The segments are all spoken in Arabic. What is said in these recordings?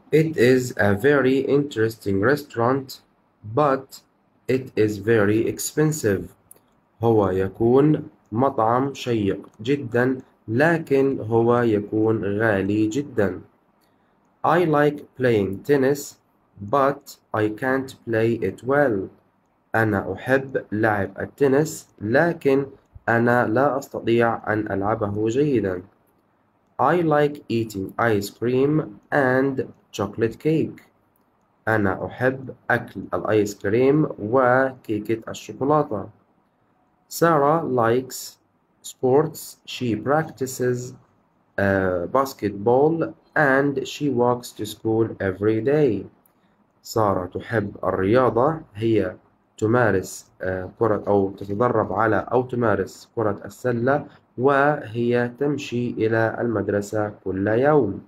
It is a very interesting restaurant, but it is very expensive. هو يكون مطعم شيق جدا، لكن هو يكون غالي جدا. I like playing tennis, but I can't play it well. أنا أحب لعب التنس، لكن أنا لا أستطيع أن ألعبه جيدا. I like eating ice cream and chocolate cake. أنا أحب أكل الآيس كريم وكيكة الشوكولاتة. Sarah likes sports. She practices basketball and she walks to school every day. سارة تحب الرياضة. هي تمارس كرة أو تتدرب على أو تمارس كرة السلة، وهي تمشي إلى المدرسة كل يوم.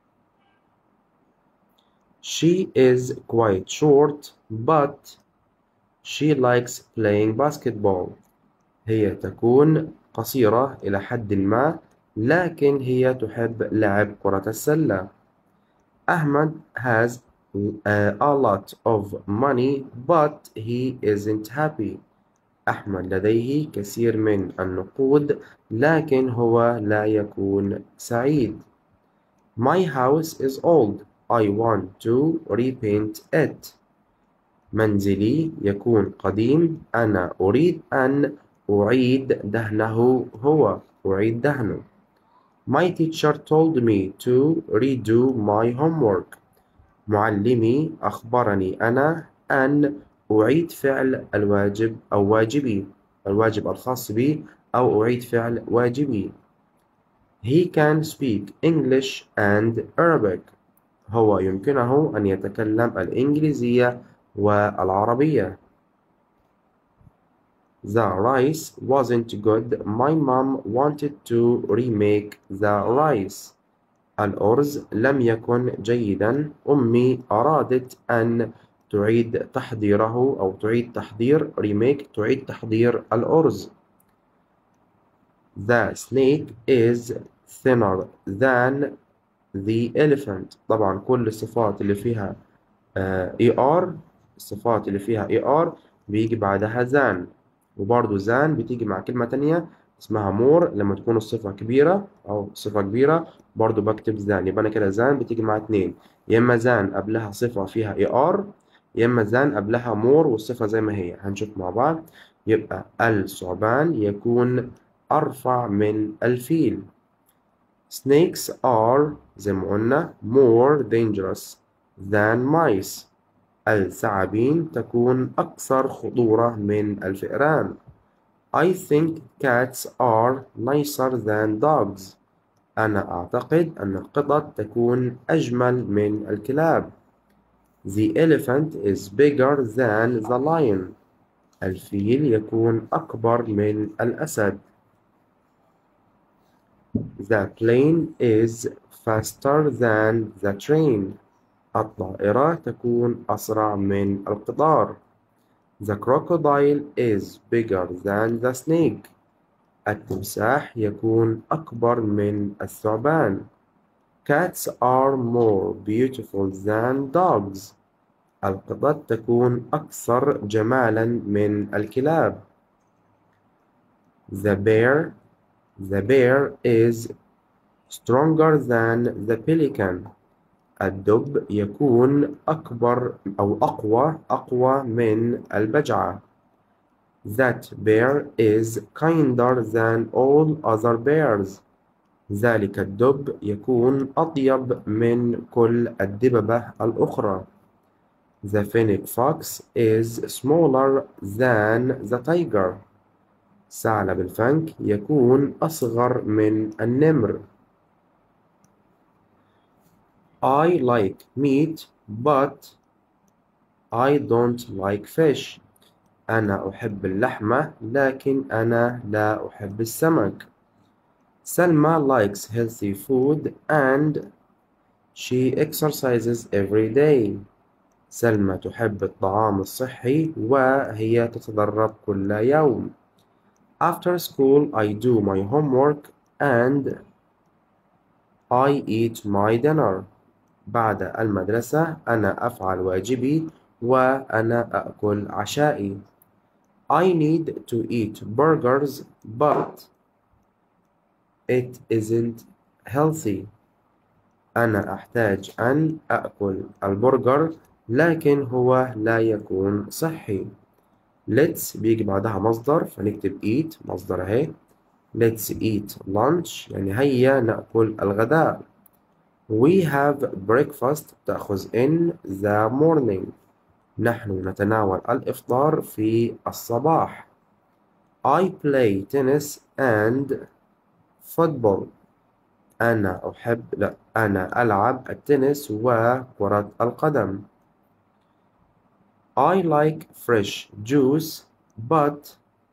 She is quite short, but she likes playing basketball. هي تكون قصيرة إلى حد ما، لكن هي تحب لعب كرة السلة. Ahmed has a lot of money, but he isn't happy. أحمد لديه كثير من النقود، لكن هو لا يكون سعيد. My house is old. I want to repaint it. منزلي يكون قديم. أنا أريد أن أعيد دهنه. أعيد دهنه. My teacher told me to redo my homework. معلمي أخبرني أنا أن أعيد فعل الواجب أو واجبي، الواجب الخاص بي، أو أعيد فعل واجبي. He can speak English and Arabic. هو يمكنه أن يتكلم الإنجليزية والعربية. The rice wasn't good. My mom wanted to remake the rice. الأرز لم يكن جيدا. أمي أرادت أن تعيد تحضيره أو تعيد تحضير تعيد تحضير الأرز. The snake is thinner than the elephant. طبعا كل الصفات اللي فيها ER، الصفات اللي فيها ER بيجي بعدها than، وبرضه than بتيجي مع كلمة تانية اسمها more لما تكون الصفة كبيرة أو صفة كبيرة، برضه بكتب than. يبقى أنا كده than بتيجي مع اتنين، يا إما than قبلها صفة فيها ER، يا إما than قبلها more والصفة زي ما هي. هنشوف مع بعض. يبقى الثعبان يكون أرفع من الفيل. Snakes are زي ما قلنا more dangerous than mice. الثعابين تكون أكثر خطورة من الفئران. I think cats are nicer than dogs. أنا أعتقد أن القطط تكون أجمل من الكلاب. The elephant is bigger than the lion. الفيل يكون أكبر من الأسد. The plane is faster than the train. الطائرة تكون أسرع من القطار. The crocodile is bigger than the snake. التمساح يكون أكبر من الثعبان. Cats are more beautiful than dogs. القطط تكون أكثر جمالا من الكلاب. The bear is stronger than the pelican. الدب يكون أكبر أو أقوى من البجعة. That bear is kinder than all other bears. ذلك الدب يكون أطيب من كل الدببة الأخرى. The fennec fox is smaller than the tiger. ثعلب الفنك يكون أصغر من النمر. I like meat, but I don't like fish. أنا أحب اللحمة، لكن أنا لا أحب السمك. Selma likes healthy food and she exercises every day. سلمى تحب الطعام الصحي وهي تتدرب كل يوم. After school I do my homework and I eat my dinner. بعد المدرسة أنا أفعل واجبي وأنا أأكل عشائي. I need to eat burgers but it isn't healthy. أنا أحتاج أن أأكل البرجر لكن هو لا يكون صحي. Let's بيجي بعدها مصدر فنكتب eat مصدر أهي. Let's eat lunch يعني هيا نأكل الغداء. We have breakfast تأخذ in the morning. نحن نتناول الإفطار في الصباح. I play tennis and football. أنا ألعب التنس وكرة القدم. I like fresh juice but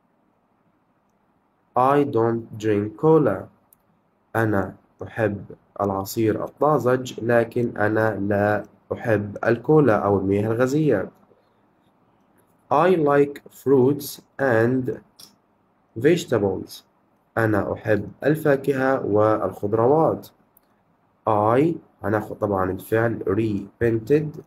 I don't drink cola. أنا أحب العصير الطازج لكن أنا لا أحب الكولا أو المياه الغازية. I like fruits and vegetables. أنا أحب الفاكهة والخضروات. هناخد طبعا الفعل repented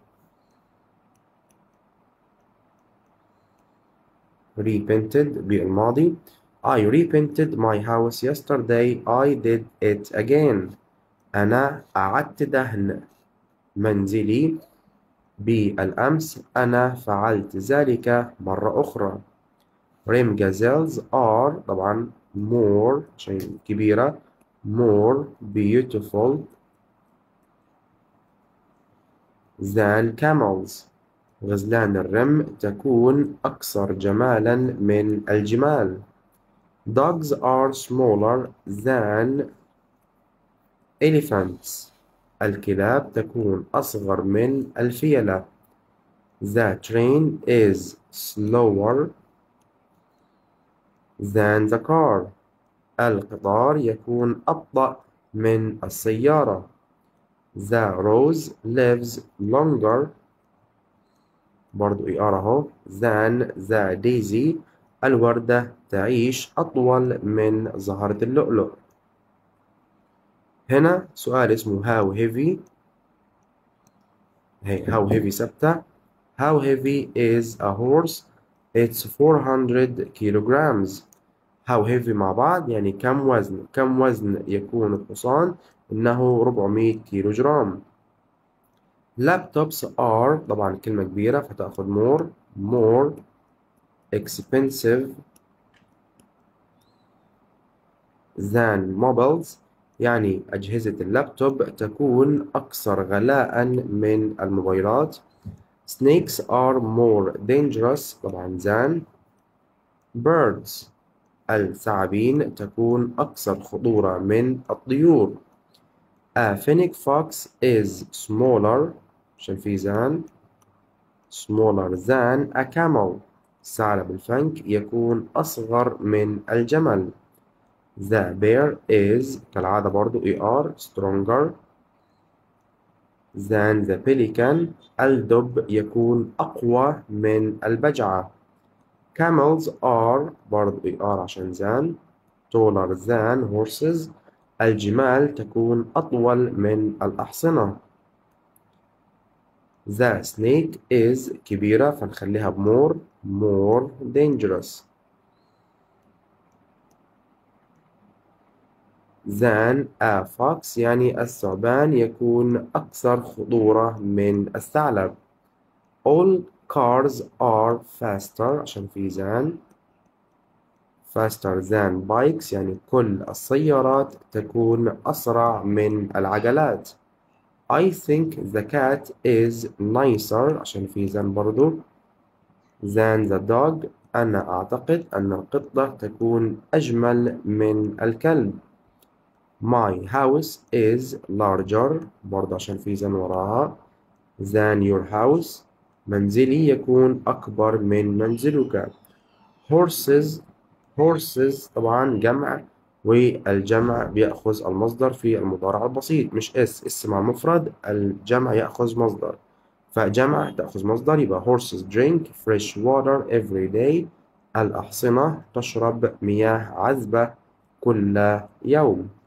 بالماضي. I repainted my house yesterday. I did it again. أنا أعدت دهن منزلي بالأمس. أنا فعلت ذلك مرة أخرى. Rim gazelles are طبعا more عشان كبيرة more beautiful than camels. غزلان الرم تكون أكثر جمالا من الجمال. Dogs are smaller than elephants. الكلاب تكون أصغر من الفيلة. The train is slower than the car. القطار يكون أبطأ من السيارة. The rose lives longer برضو أهو than the daisy. الوردة تعيش أطول من زهرة اللؤلؤ. هنا سؤال اسمه how heavy. how heavy ثابتة. How heavy is a horse? It's 400 kilograms. How heavy مع بعض يعني كم وزن يكون الحصان؟ إنه 400 كيلو جرام. Laptops are طبعا كلمة كبيرة فتأخذ more expensive than mobiles. يعني أجهزة اللابتوب تكون أكثر غلاء من الموبايلات. Snakes are more dangerous طبعا than birds. الثعابين تكون أكثر خطورة من الطيور. A fennec fox is smaller عشان في than smaller than a camel. ثعلب الفنك يكون أصغر من الجمل. The bear is كالعادة برضو ER stronger than the pelican. الدب يكون أقوى من البجعة. Camels are برضو ER عشان than taller than horses. الجمال تكون أطول من الأحصنة. The snake is كبيرة فنخليها more dangerous than a fox. يعني الثعبان يكون أكثر خطورة من الثعلب. All cars are faster عشان في than faster than bikes. يعني كل السيارات تكون أسرع من العجلات. I think the cat is nicer عشان في than برضو than the dog. أنا أعتقد أن القطة تكون أجمل من الكلب. My house is larger برضه عشان في than وراها than your house. منزلي يكون أكبر من منزلك. horses طبعا جمع والجمع بيأخذ المصدر في المضارع البسيط مش اس مع مفرد الجمع يأخذ مصدر فجمع تأخذ مصدر يبقى horses drink fresh water every day. الأحصنة تشرب مياه عذبة كل يوم.